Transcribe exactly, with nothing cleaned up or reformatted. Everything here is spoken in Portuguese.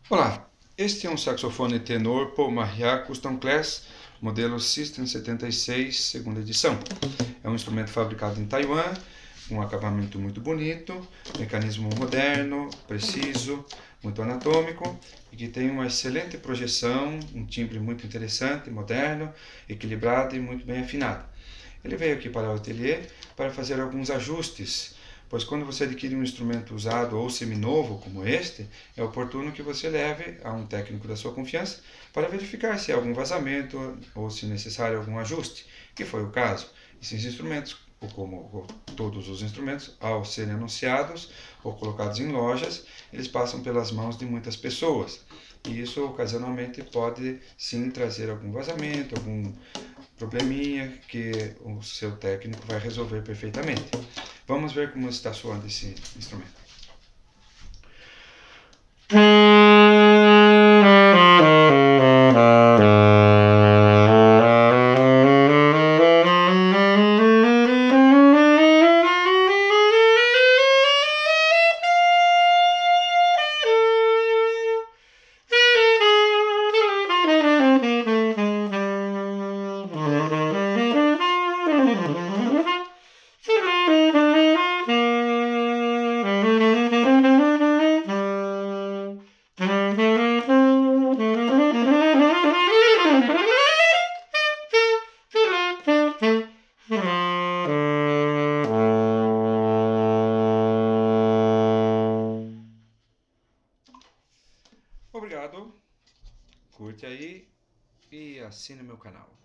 Olá, este é um saxofone tenor Paul Marriott Custom Class, modelo System setenta e seis, segunda edição. É um instrumento fabricado em Taiwan, com um acabamento muito bonito, mecanismo moderno, preciso, muito anatômico e que tem uma excelente projeção, um timbre muito interessante, moderno, equilibrado e muito bem afinado. Ele veio aqui para o ateliê para fazer alguns ajustes, pois quando você adquire um instrumento usado ou seminovo como este, é oportuno que você leve a um técnico da sua confiança para verificar se há algum vazamento ou se necessário algum ajuste, que foi o caso. Esses instrumentos, ou como todos os instrumentos, ao serem anunciados ou colocados em lojas, eles passam pelas mãos de muitas pessoas. E isso ocasionalmente pode sim trazer algum vazamento, algum probleminha que o seu técnico vai resolver perfeitamente. Vamos ver como está soando esse instrumento. Obrigado, curte aí e assine meu canal.